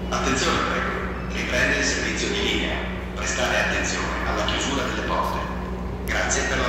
Attenzione, prego. Riprende il servizio di linea. Prestare attenzione alla chiusura delle porte. Grazie per la